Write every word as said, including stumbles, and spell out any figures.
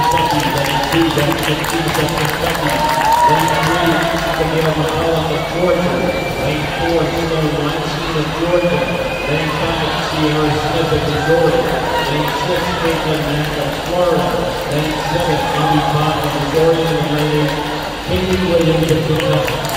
Kentucky. Lane two, West Virginia, Kentucky. Lane three, Camille McCullough of Georgia. Lane four, Nilo Weinstein of Georgia. Lane five, Sierra Smith of Missouri. Lane six, Caitlin Mack of Florida. Lane seven, Amy Pott of Missouri. And lane eight, Haley Williams of Kentucky.